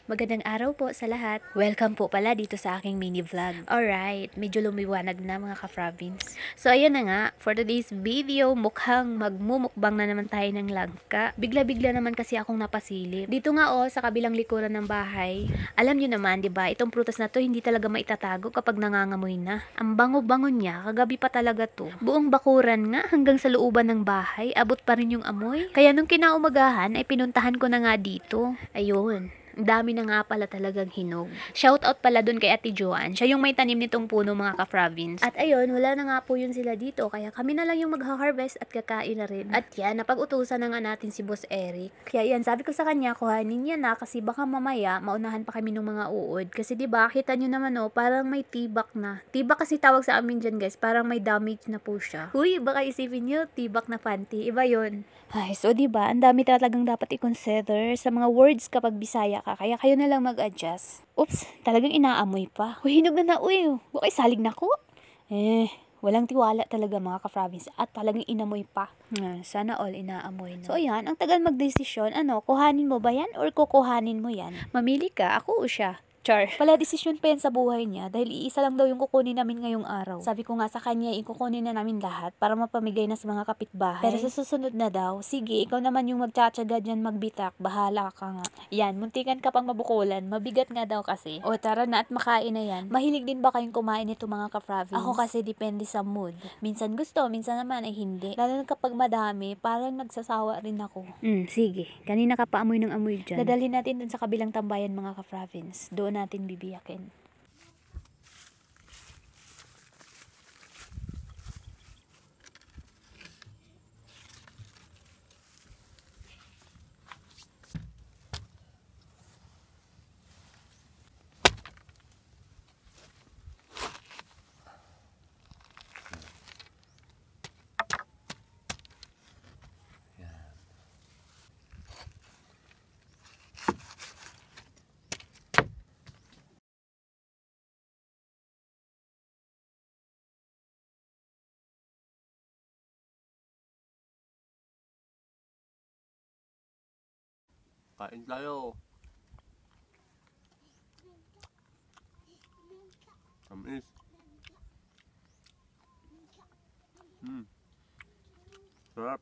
Magandang araw po sa lahat. Welcome po pala dito sa aking mini vlog. Alright, medyo lumiwanag na mga ka-Fravins. So ayan na nga, for today's video, mukhang magmumukbang na naman tayo ng langka. Bigla-bigla naman kasi akong napasilip. Dito nga sa kabilang likuran ng bahay. Alam nyo naman, 'di ba? Itong prutas na to hindi talaga maitatago kapag nangangamoy na. Ang bango-bango niya, kagabi pa talaga to. Buong bakuran nga hanggang sa looban ng bahay, abot pa rin yung amoy. Kaya nung kinaumagahan ay pinuntahan ko na nga dito. Ayun. Ang dami na nga pala talagang hinog. Shoutout pala dun kay Ate Joanne. Siya yung may tanim nitong puno mga ka-Fravins. At ayun, wala na nga po yun sila dito. Kaya kami na lang yung magha-harvest at kakain na rin. At yan, napag-utusan na nga natin si Boss Eric. Kaya yan, sabi ko sa kanya, kuhanin niya na kasi baka mamaya maunahan pa kami ng mga uod. Kasi diba, kita nyo naman parang may tibak na. Tibak kasi tawag sa amin dyan guys, parang may damage na po siya. Uy, baka isipin nyo, tibak na panty. Iba yun. Ay, so diba, ang dami talagang dapat i-consider sa mga words kapag Bisaya ka. Kaya kayo na lang mag-adjust. Oops, talagang inaamoy pa. Uy, hinog na uy. Bukay salig na ko. Walang tiwala talaga mga ka-Fravins. At talagang inamoy pa. Sana all inaamoy na. So ayan, ang tagal magdesisyon. Kuhanin mo ba yan or kukuhanin mo yan? Mamili ka, ako o siya? Char. Pala desisyon pa yan sa buhay niya dahil iisa lang daw yung kukunin namin ngayong araw. Sabi ko nga sa kanya, ikukunin na namin lahat para mapamigay na sa mga kapitbahay. Pero sa susunod na daw, sige, ikaw naman yung magtsatsaga dyan magbitak, bahala ka nga. Yan, muntikan ka pang mabukulan, mabigat nga daw kasi. O tara na at makain na yan. Mahilig din ba kayong kumain nito mga ka-Fravins? Ako kasi depende sa mood. Minsan gusto, minsan naman ay hindi. Lalo na kapag madami, parang nagsasawa rin ako. Sige, kanina ka pa amoy ng amoy dyan. Dadalhin natin dun sa kabilang tambayan mga ka-Fravins. Doon natin bibiyakin. Kain tayo. Tamis. Sarap.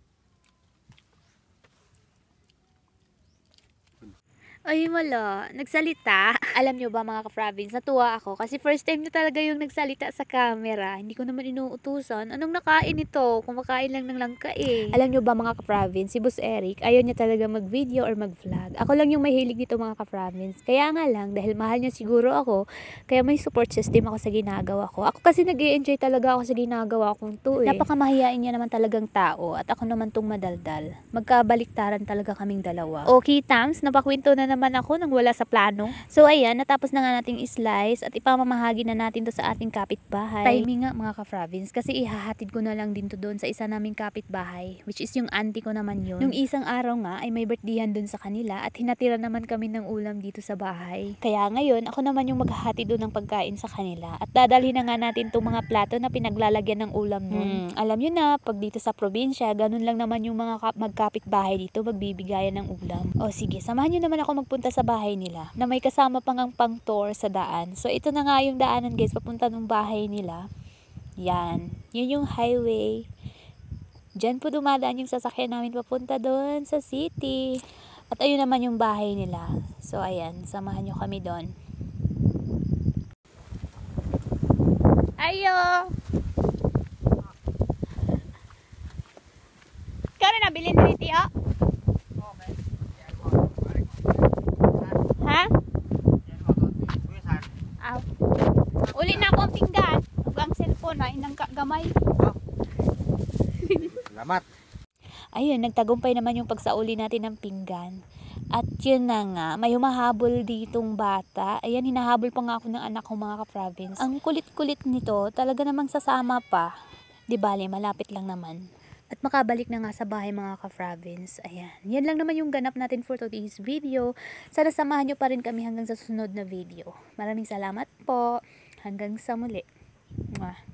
Ay, wala. Nagsalita. Alam nyo ba mga ka-Fravins, natuwa ako kasi first time na talaga yung nagsalita sa camera. Hindi ko naman inuutusan. Anong nakain ito? Kumakain lang ng langka eh. Alam nyo ba mga ka-Fravins, si Boss Eric, ayaw niya talaga mag-video or mag-vlog. Ako lang yung mahilig nito mga ka-Fravins. Kaya nga lang, dahil mahal niya siguro ako, kaya may support system ako sa ginagawa ko. Ako kasi nag-i-enjoy talaga ako sa ginagawa kong to eh. Napakamahiyain niya naman talagang tao at ako naman tong madaldal. Magkabaliktaran talaga kaming dalawa. Okay, Tams, napakwento na naman ako nang wala sa plano. So ayan, natapos na nga nating slice at ipamamahagi na natin to sa ating kapitbahay. Timing nga mga ka-Fravins kasi ihahatid ko na lang din to doon sa isa naming kapitbahay, which is yung auntie ko naman yun. Nung isang araw nga ay may birthdayhan doon sa kanila at hinatira naman kami ng ulam dito sa bahay. Kaya ngayon, ako naman yung maghahatid doon ng pagkain sa kanila at dadalhin na nga natin tong mga plato na pinaglalagyan ng ulam nun. Alam nyo na, pag dito sa probinsya, ganun lang naman yung mga magkapitbahay dito, magbibigayan ng ulam. O sige, samahan nyo naman ako magpunta sa bahay nila na may kasama pang ang pang-tour sa daan. So ito na nga yung daanan guys, papunta ng bahay nila. Yan, yun yung highway. Diyan po dumadaan yung sasakyan namin papunta doon sa city. At ayun naman yung bahay nila. So ayan, samahan nyo kami doon. Ayo! Ikaw na nabilin na iti o? Ha? Aw. Uli na ako ang pinggan. Ug ang cellphone na inang gamay. Salamat. Ayun, nagtagumpay naman yung pagsauli natin ng pinggan. At yun na nga, may humahabol ditong bata. Ayan, hinahabol pa nga ako ng anak ko mga ka-Fravins. Ang kulit-kulit nito, talaga namang sasama pa. Di bale, malapit lang naman. At makabalik na nga sa bahay mga ka-Fravins. Ayan, yan lang naman yung ganap natin for today's video. Sana samahan nyo pa rin kami hanggang sa susunod na video. Maraming salamat po. Hanggang sa muli. Mwah.